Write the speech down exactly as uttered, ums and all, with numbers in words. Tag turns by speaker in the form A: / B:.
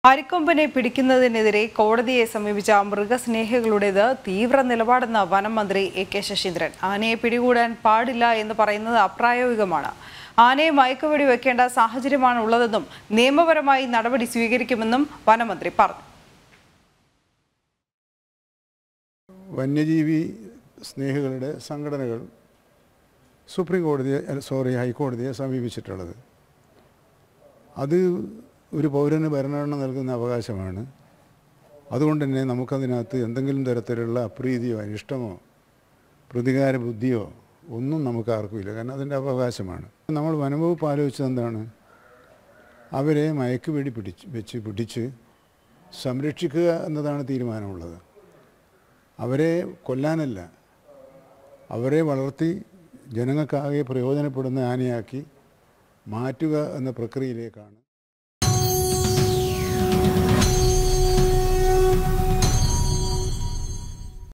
A: അരിക്കൊമ്പനെ പിടിക്കുന്നതിനെതിരെ കോടതിയെ സമീപിച്ച മൃഗസ്നേഹികളുടേത് തീവ്ര നിലപാടെന്ന് വനം മന്ത്രി എ കെ ശശീന്ദ്രൻ. ആനയെ പിടികൂടാൻ പാടില്ല എന്ന് പറയുന്നത് അപ്രായോഗികമാണ്. ആനയെ മയക്കുവെടി വെക്കേണ്ട സാഹചര്യമാണ് ഉള്ളതെന്നും നിയമപരമായി നടപടി സ്വീകരിക്കുമെന്നും വനമന്ത്രി പറഞ്ഞു.
B: വന്യജീവി സ്നേഹികളുടെ സംഘടനകൾ സുപ്രീം കോടതിയെ സോറി ഹൈക്കോടതിയെ സമീപിച്ചിട്ടുള്ളത് അത് ഒരു പൗരന് ഭരണഘടന നൽകുന്ന അവകാശമാണ്. അതുകൊണ്ട് തന്നെ നമുക്കതിനകത്ത് എന്തെങ്കിലും തരത്തിലുള്ള അപ്രീതിയോ അനിഷ്ടമോ പ്രതികാര ബുദ്ധിയോ ഒന്നും നമുക്ക് ആർക്കുമില്ല. കാരണം അതിൻ്റെ അവകാശമാണ്. നമ്മൾ വനംവകുപ്പ് ആലോചിച്ചത് എന്താണ്? അവരെ മയക്കുവെടി പിടിച്ച് വെച്ച് പിടിച്ച് സംരക്ഷിക്കുക എന്നതാണ് തീരുമാനമുള്ളത്. അവരെ കൊല്ലാനല്ല, അവരെ വളർത്തി ജനങ്ങൾക്കാകെ പ്രയോജനപ്പെടുന്ന ആനയാക്കി മാറ്റുക എന്ന പ്രക്രിയയിലേക്കാണ്.